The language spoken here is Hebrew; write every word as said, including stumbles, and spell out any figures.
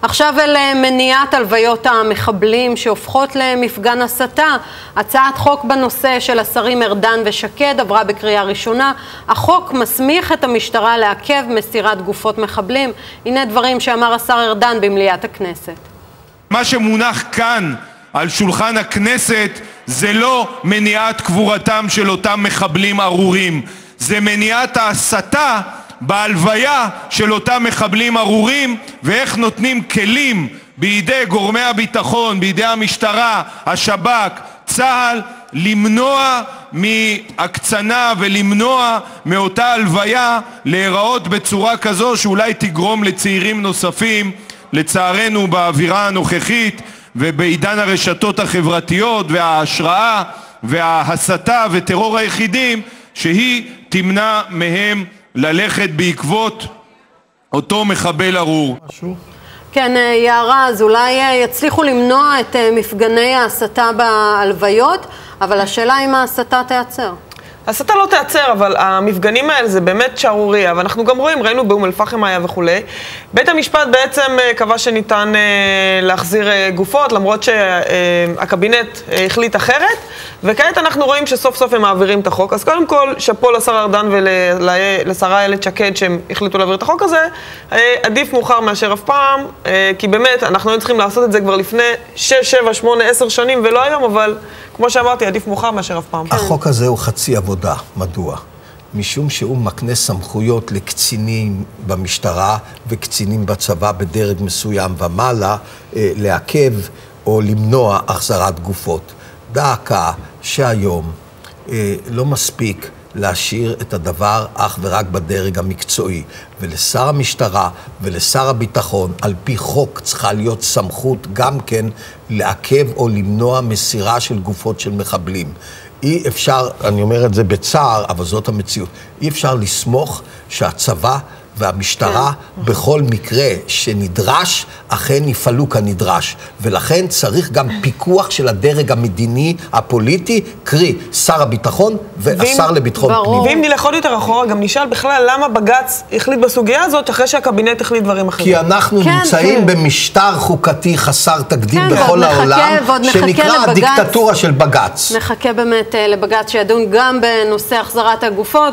עכשיו אל מניעת הלוויות המחבלים שהופכות למפגן הסתה. הצעת חוק בנושא של השרים ארדן ושקד עברה בקריאה ראשונה. החוק מסמיך את המשטרה לעכב מסירת גופות מחבלים. הנה דברים שאמר השר ארדן במליאת הכנסת. מה שמונח כאן על שולחן הכנסת זה לא מניעת קבורתם של אותם מחבלים ארורים, זה מניעת ההסתה בהלוויה של אותם מחבלים ארורים, ואיך נותנים כלים בידי גורמי הביטחון, בידי המשטרה, השב"כ, צה"ל, למנוע מהקצנה ולמנוע מאותה הלוויה להיראות בצורה כזו שאולי תגרום לצעירים נוספים, לצערנו באווירה הנוכחית ובעידן הרשתות החברתיות וההשראה וההסתה וטרור היחידים, שהיא תמנע מהם ללכת בעקבות אותו מחבל ארור. כן, יערה, אז אולי יצליחו למנוע את מפגני ההסתה בהלוויות, אבל השאלה אם ההסתה תיעצר. ההסתה לא תיעצר, אבל המפגנים האלה זה באמת שערוריה, ואנחנו גם רואים, ראינו באום אל-פחם היה וכולי. בית המשפט בעצם קבע שניתן להחזיר גופות, למרות שהקבינט החליט אחרת, וכעת אנחנו רואים שסוף סוף הם מעבירים את החוק. אז קודם כל, שפו לשר ארדן ולשרה איילת שקד שהם החליטו להעביר את החוק הזה, עדיף מאוחר מאשר אף פעם, כי באמת אנחנו היינו צריכים לעשות את זה כבר לפני שש, שבע, שמונה, עשר שנים, ולא היום, אבל כמו שאמרתי, עדיף מאוחר מאשר אף פעם. החוק הזה הוא חצי עבודה. מדוע? משום שהוא מקנה סמכויות לקצינים במשטרה וקצינים בצבא בדרג מסוים ומעלה לעכב או למנוע החזרת גופות. דעקה שהיום לא מספיק להשאיר את הדבר אך ורק בדרג המקצועי, ולשר המשטרה ולשר הביטחון על פי חוק צריכה להיות סמכות גם כן לעכב או למנוע מסירה של גופות של מחבלים. אי אפשר, אני אומר את זה בצער, אבל זאת המציאות, אי אפשר לסמוך שהצבא והמשטרה בכל מקרה שנדרש, אכן יפעלו כנדרש. ולכן צריך גם פיקוח של הדרג המדיני, הפוליטי, קרי שר הביטחון והשר לביטחון פנים. ואם נלך עוד יותר אחורה, גם נשאל בכלל למה בג"ץ החליט בסוגיה הזאת אחרי שהקבינט החליט דברים אחרים. כי אנחנו נמצאים במשטר חוקתי חסר תקדים בכל העולם, שנקרא הדיקטטורה של בג"ץ. נחכה באמת לבג"ץ שידון גם בנושא החזרת הגופות,